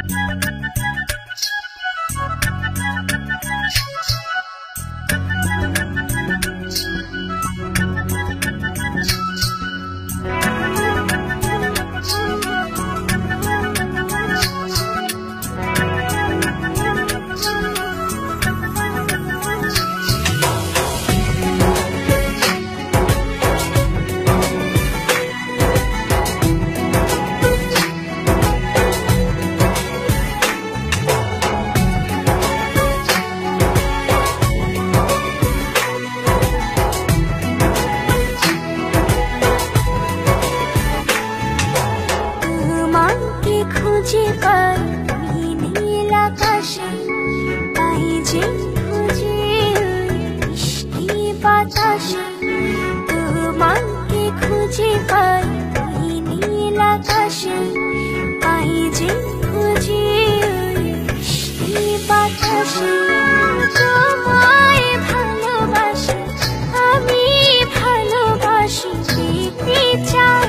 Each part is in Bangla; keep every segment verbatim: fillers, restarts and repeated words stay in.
খুঁজে পাই নীল আকাশে, পাই যে খুঁজে মিষ্টি বাতাসে। তোমাকে খুঁজে পাই নীল আকাশে, পাই যে খুঁজে মিষ্টি বাতাসে। তোমায় ভালোবাসি, আমি ভালোবাসি, পেতে চাই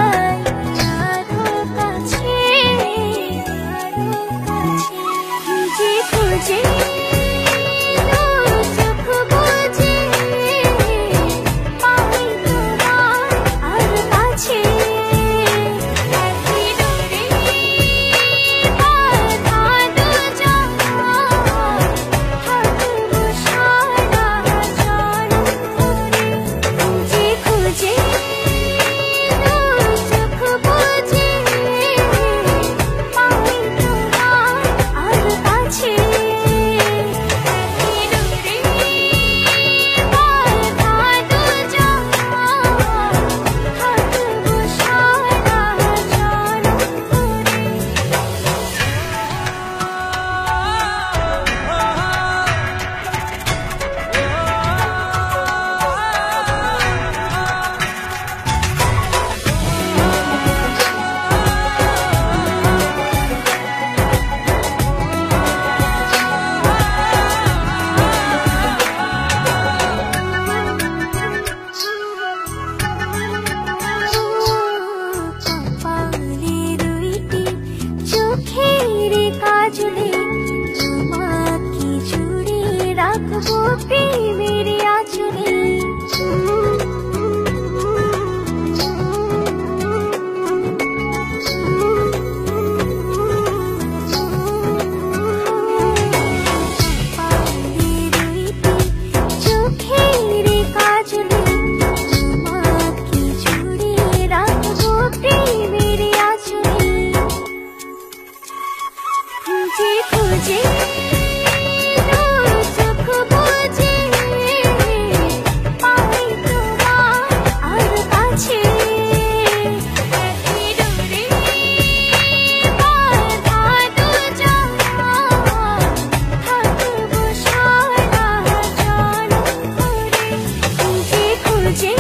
খুঁজে চোখ বুঝে পাই তোমার আর কাছে। একই ডোরে বাঁধা দুজন, থাকবো সারা জনম ধরে। খুঁজে খুঁজে চোখ বুঝে পাই তোমার আর কাছে। তোমাকে জুড়ে রাখবো প্রেমের আঁচলে। চোখের কাজলে তোমাকে জুড়ে রাখবো প্রেমের আঁচলে। খুঁজে খুঁজে চোখ বুঝে পাই তোমার আর কাছে। একই ডোরে বাঁধা দুজন, থাকবো সারা জনম ধরে। খুঁজে খুঁজে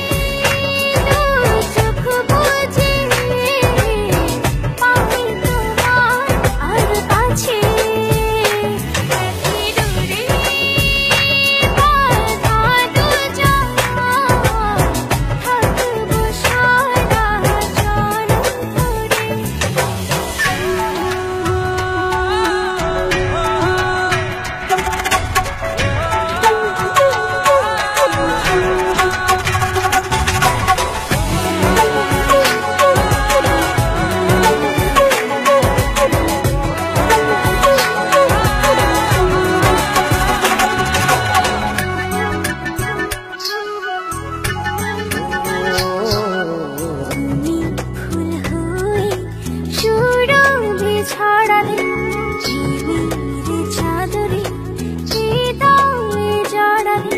চোখ বুঝে পাই তোমার আর কাছে। একই ডোরে বাঁধা দুজন, থাকবো সারা জনম ধরে। তুমি ফুল হয়ে সুরভি ছড়ালে, ঝিমির চাদরে হৃদয়ে জড়ালে।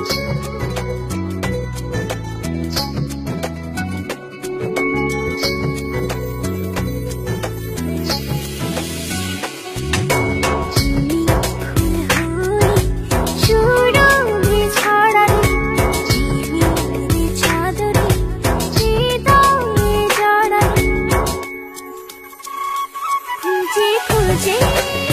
তুমি ফুল হয়ে সুরভি ছড়ালে, ঝিমির চাদরে হৃদয়ে জড়ালে। খুঁজে খুঁজে